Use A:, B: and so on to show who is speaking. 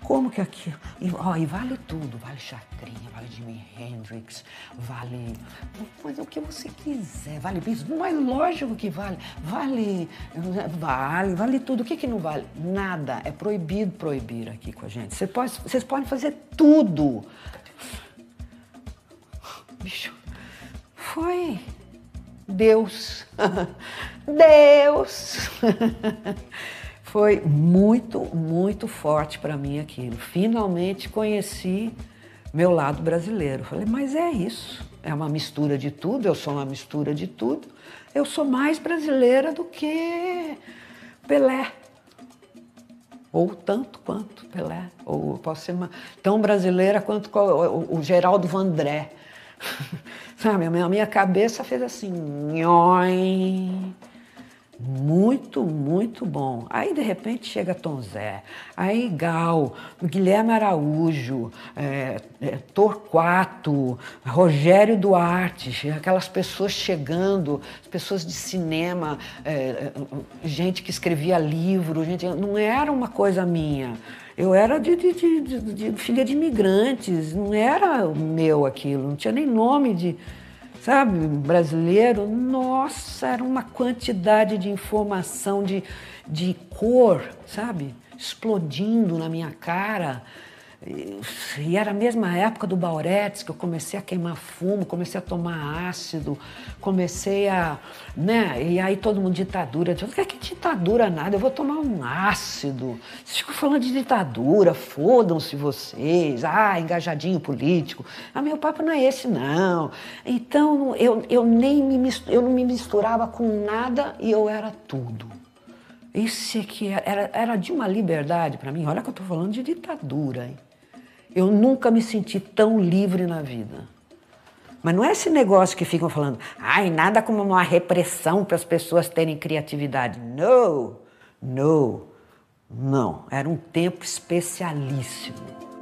A: Como que aqui? E vale tudo, vale Chacrinha, vale Jimi Hendrix, vale o que você quiser, vale Beatles, mas lógico que vale, vale tudo. O que não vale? Nada, é proibido proibir aqui com a gente. Vocês podem fazer tudo. Bicho, foi Deus, Deus. Foi muito, muito forte para mim aquilo. Finalmente conheci meu lado brasileiro. Falei, mas é isso. É uma mistura de tudo, eu sou uma mistura de tudo. Eu sou mais brasileira do que Pelé. Ou tanto quanto Pelé. Ou posso ser tão brasileira quanto o Geraldo Vandré. Sabe, a minha cabeça fez assim, nhoi. Muito, muito bom. Aí, de repente, chega Tom Zé, aí Gal, Guilherme Araújo, Torquato, Rogério Duarte, aquelas pessoas chegando, pessoas de cinema, gente que escrevia livro, não era uma coisa minha. Eu era de filha de imigrantes, não era meu aquilo, não tinha nem nome de... Sabe, brasileiro, nossa, era uma quantidade de informação, de cor, sabe, explodindo na minha cara. E era a mesma época do Bauretes, que eu comecei a queimar fumo, comecei a tomar ácido, comecei a... né? E aí todo mundo, ditadura. Eu falei, que ditadura nada, eu vou tomar um ácido. Vocês ficam falando de ditadura, fodam-se vocês. Engajadinho político. Meu papo não é esse, não. Então, eu não me misturava com nada e eu era tudo. Isso aqui era de uma liberdade para mim. Olha que eu estou falando de ditadura, hein? Eu nunca me senti tão livre na vida. Mas não é esse negócio que ficam falando, nada como uma repressão para as pessoas terem criatividade. Não. Era um tempo especialíssimo.